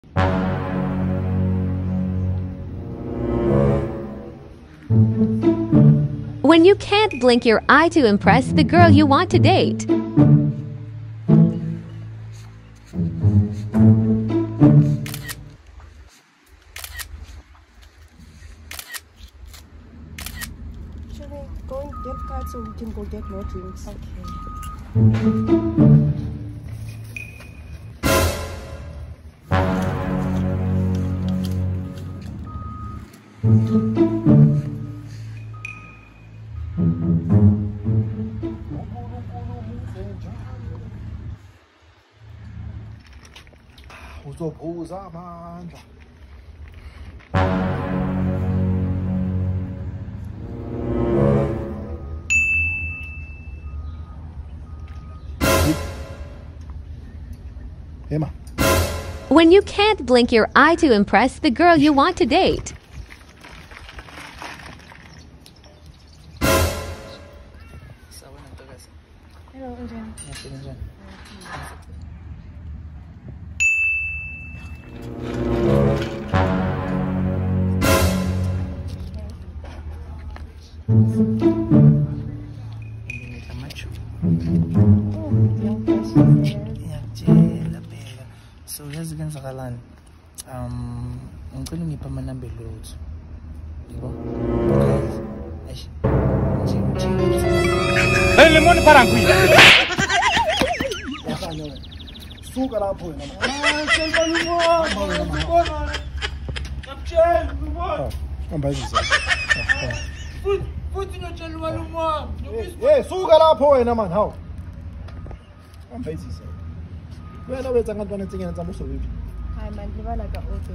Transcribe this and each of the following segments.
When you can't blink your eye to impress the girl you want to date. Should I go and get cards so we can go get more drinks? Okay. uzophuza amandla. Emma. When you can't blink your eye to impress the girl you want to date. Hello, Adrian. So yazi kwenzakalani ngicela ungipha amanamba elothu yebo Hey lemon parang kuya. Suka lapho wena. Hey, suka lapho wena man, hawu. Ambezisa. Wena wetsa ngantwana tsengena tsa moso wepi. Hi man, you are like a open.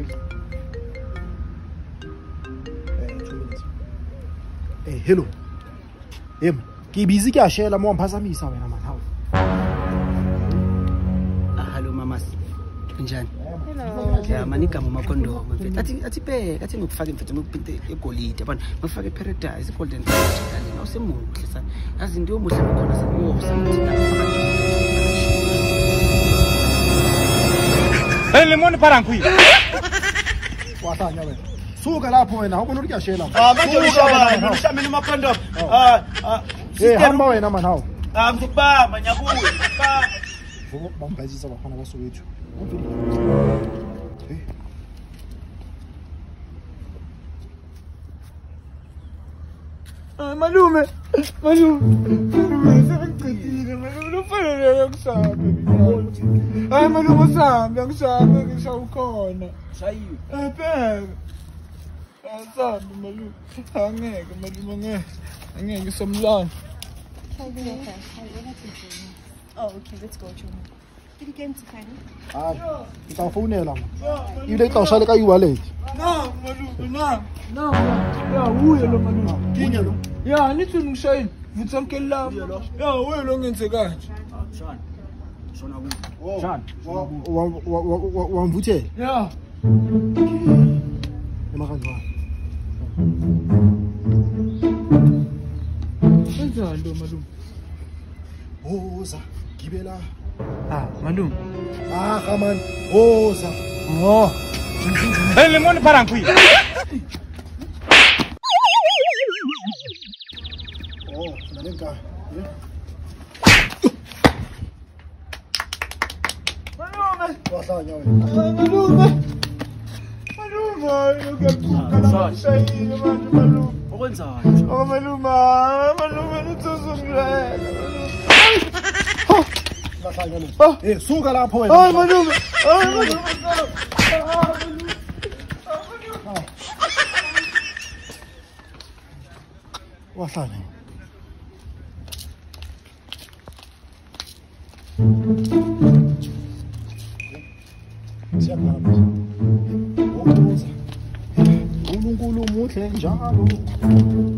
Hey, hello. Em, ke busy ke a shela mo mphasamisa wena man, hawu. hello mamas kunjani Hello. ya manika mu makondo athi bheka athi ngikufaka mfethu ngikupinte egolide yabona ngifake paradise golden kali na usemuhle sana yazi into yomuhle khona semuhle. Hey lemon parang kuya. Wasanya wena. Suka lapho wena, awubona ukuthi kuyashela. Manje ushaya mina makondo. Hey, hamba wena man, hawu. Ngizokubamba nyakuwe. Bambazisa bafana basowethu. Hey. Malume. Sengicedile malume ufanele ukusabe. Malume usambe ngisabe ngisawukhona. Shayiwe. Phela. Asabe malume. Angeke malume angeke somlando. Oh, okay, let's go, Chuma. Did you get to find me? Hayi, ngitafonela man. Ile ixawushale ka e-wallet. No, malume, no. Ya, uye lo malume. Kinye lo. Ya, nithi ngishayini. Vutsa mkela. Ya, uye lo ngenze kanje. Shana ku Shana. Wamvuthela. Ya. Emakanjani. Kanjani lo malume? Woza, gibela. Malume. Man. Woza. Oh. Hey lemon parang kuya. Oh, nalenka. Malume. Wasanya wena. Malume, uyakuka la shayini malume. okwenzani Oh malume nitsuzunglela. Wasanya lo. Hey, suka lapho wena. Hayi malume. Wasanya. Siyabona. Woza. uNkulunkulu muhle njalo.